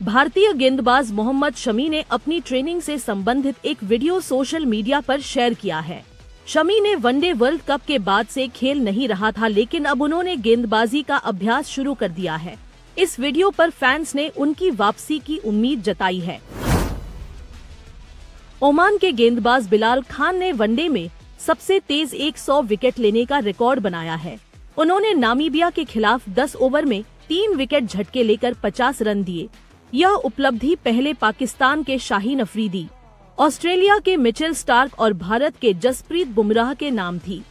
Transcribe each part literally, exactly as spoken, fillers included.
भारतीय गेंदबाज मोहम्मद शमी ने अपनी ट्रेनिंग से संबंधित एक वीडियो सोशल मीडिया पर शेयर किया है। शमी ने वनडे वर्ल्ड कप के बाद से खेल नहीं रहा था, लेकिन अब उन्होंने गेंदबाजी का अभ्यास शुरू कर दिया है। इस वीडियो पर फैंस ने उनकी वापसी की उम्मीद जताई है। ओमान के गेंदबाज बिलाल खान ने वनडे में सबसे तेज सौ विकेट लेने का रिकॉर्ड बनाया है। उन्होंने नामीबिया के खिलाफ दस ओवर में तीन विकेट झटके लेकर पचास रन दिए। यह उपलब्धि पहले पाकिस्तान के शाहीन अफरीदी, ऑस्ट्रेलिया के मिचेल स्टार्क और भारत के जसप्रीत बुमराह के नाम थी।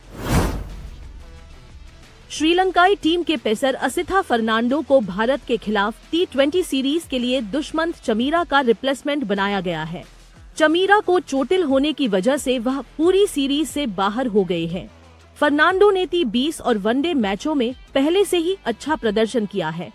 श्रीलंकाई टीम के पेसर असिथा फर्नांडो को भारत के खिलाफ टी ट्वेंटी सीरीज के लिए दुष्मंत चमीरा का रिप्लेसमेंट बनाया गया है। चमीरा को चोटिल होने की वजह से वह पूरी सीरीज से बाहर हो गए हैं। फर्नांडो ने टी बीस और वनडे मैचों में पहले से ही अच्छा प्रदर्शन किया है।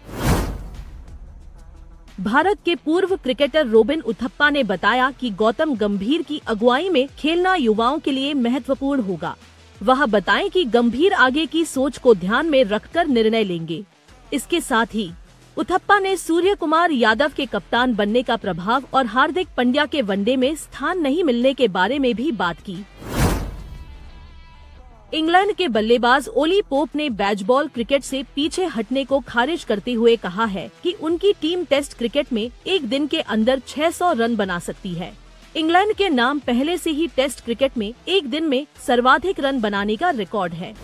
भारत के पूर्व क्रिकेटर रोबिन उथप्पा ने बताया कि गौतम गंभीर की अगुवाई में खेलना युवाओं के लिए महत्वपूर्ण होगा। वह बताएं कि गंभीर आगे की सोच को ध्यान में रखकर निर्णय लेंगे। इसके साथ ही उथप्पा ने सूर्य कुमार यादव के कप्तान बनने का प्रभाव और हार्दिक पांड्या के वनडे में स्थान नहीं मिलने के बारे में भी बात की। इंग्लैंड के बल्लेबाज ओली पोप ने बेसबॉल क्रिकेट से पीछे हटने को खारिज करते हुए कहा है कि उनकी टीम टेस्ट क्रिकेट में एक दिन के अंदर छह सौ रन बना सकती है। इंग्लैंड के नाम पहले से ही टेस्ट क्रिकेट में एक दिन में सर्वाधिक रन बनाने का रिकॉर्ड है।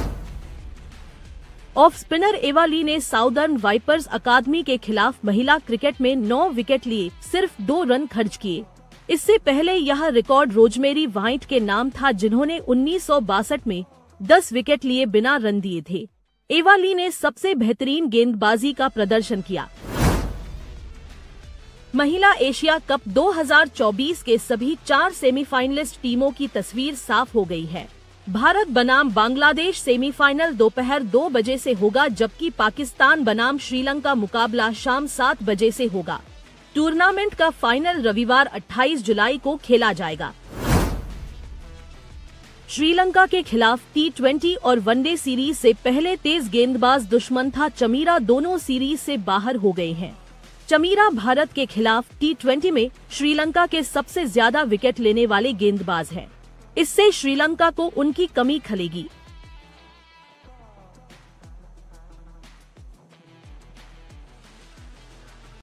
ऑफ स्पिनर एवा ली ने साउदर्न वाइपर्स अकादमी के खिलाफ महिला क्रिकेट में नौ विकेट लिए सिर्फ दो रन खर्च किए। इससे पहले यह रिकॉर्ड रोजमेरी व्हाइट के नाम था, जिन्होंने उन्नीस सौ बासठ में दस विकेट लिए बिना रन दिए थे। एवा ली ने सबसे बेहतरीन गेंदबाजी का प्रदर्शन किया। महिला एशिया कप दो हज़ार चौबीस के सभी चार सेमीफाइनलिस्ट टीमों की तस्वीर साफ हो गई है। भारत बनाम बांग्लादेश सेमीफाइनल दोपहर दो बजे से होगा, जबकि पाकिस्तान बनाम श्रीलंका मुकाबला शाम सात बजे से होगा। टूर्नामेंट का फाइनल रविवार अट्ठाईस जुलाई को खेला जाएगा। श्रीलंका के खिलाफ टी ट्वेंटी और वनडे सीरीज से पहले तेज गेंदबाज दुश्मन था चमीरा दोनों सीरीज से बाहर हो गए हैं। चमीरा भारत के खिलाफ टी ट्वेंटी में श्रीलंका के सबसे ज्यादा विकेट लेने वाले गेंदबाज हैं। इससे श्रीलंका को उनकी कमी खलेगी।